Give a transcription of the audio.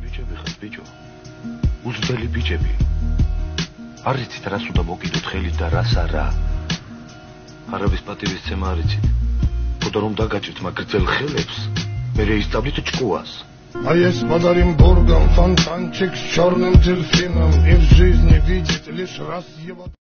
ბიჭები ხართ, ბიჭო. უზბელი ბიჭები. არ იცით რას უნდა მოკიდოთ ხელით და რას არა. არაბის პატივისცემა არ იცით. ხოდა რომ დაგაჭირთ მაგ გრძელ ხელებს, მერე ისწავლით ჭკუას. А есть подарим бургам, фонтанчик с черным дельфином, и в жизни видеть лишь раз его...